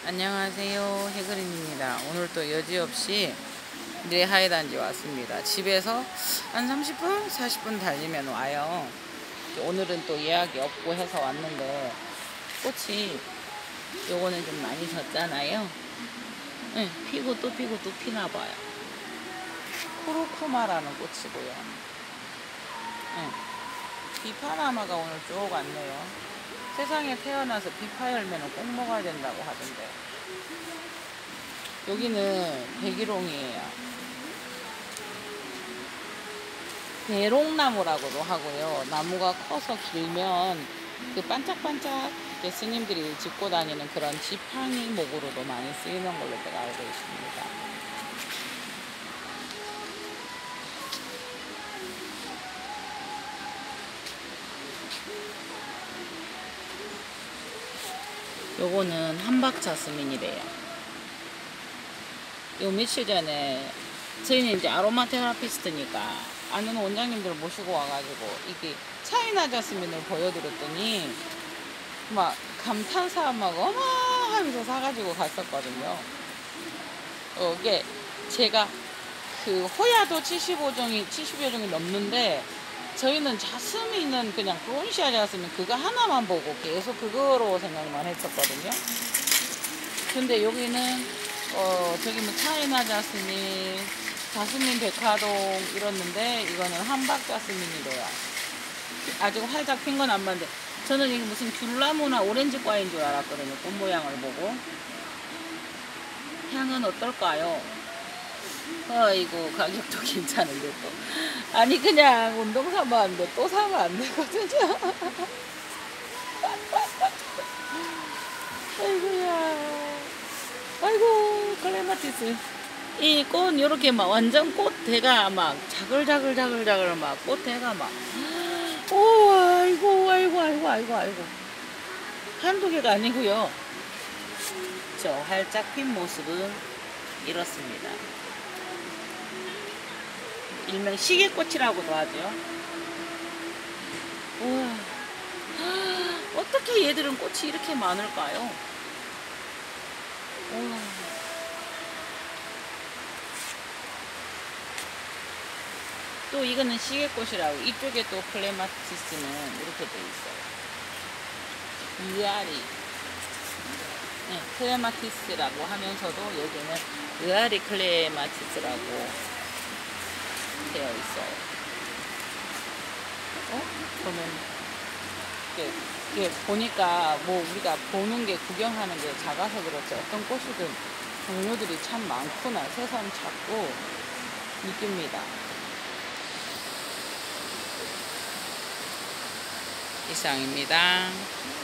안녕하세요, 해그린입니다. 오늘 또 여지없이 내하이단지 왔습니다. 집에서 한 30분, 40분 달리면 와요. 오늘은 또 예약이 없고 해서 왔는데 꽃이 요거는 좀 많이 졌잖아요. 응, 피고 또 피고 또 피나봐요. 쿠르쿠마라는 꽃이고요. 응, 비파나마가 오늘 쭉 왔네요. 세상에 태어나서 비파 열매는 꼭 먹어야 된다고 하던데, 여기는 백일홍이에요. 대롱나무라고도 하고요. 나무가 커서 길면 그 반짝반짝 스님들이 짚고 다니는 그런 지팡이목으로도 많이 쓰이는 걸로 제가 알고 있습니다. 요거는 한박자스민이래요. 요 며칠 전에 저희는 이제 아로마 테라피스트니까 아는 원장님들 모시고 와가지고 이게 차이나 자스민을 보여드렸더니 막 감탄사 막 어마 하면서 사가지고 갔었거든요. 이게 제가 그 호야도 70여 종이 넘는데 저희는 자스민은 그냥 프론시아 자스민 그거 하나만 보고 계속 그거로 생각만 했었거든요. 근데 여기는 저기 뭐 차이나 자스민, 자스민 백화동 이랬는데 이거는 한박 자스민이래요. 아직 활짝 핀 건 안 봤는데 저는 이게 무슨 귤나무나 오렌지과인 줄 알았거든요. 꽃 모양을 보고. 향은 어떨까요? 이거 가격도 괜찮은데 또. 아니 그냥 운동 삼아 왔는데 또 사면 안 되거든요. 아이고야. 아이고 클레마티스. 이 꽃 요렇게 막 완전 꽃대가 막 자글자글 막 꽃대가 막 오 아이고 한두 개가 아니고요. 저 활짝 핀 모습은 이렇습니다. 일명 시계꽃이라고도 하죠. 우와, 어떻게 얘들은 꽃이 이렇게 많을까요? 우와. 또 이거는 시계꽃이라고, 이쪽에 또 클레마티스는 이렇게 돼 있어요. 의아리. 네, 클레마티스라고 하면서도 여기는 의아리 클레마티스라고 되어 있어요. 그러면 이게 보니까 뭐 우리가 보는 게 구경하는 게 작아서 그렇지 어떤 꽃이든 종류들이 참 많구나 새삼 찾고 느낍니다. 이상입니다.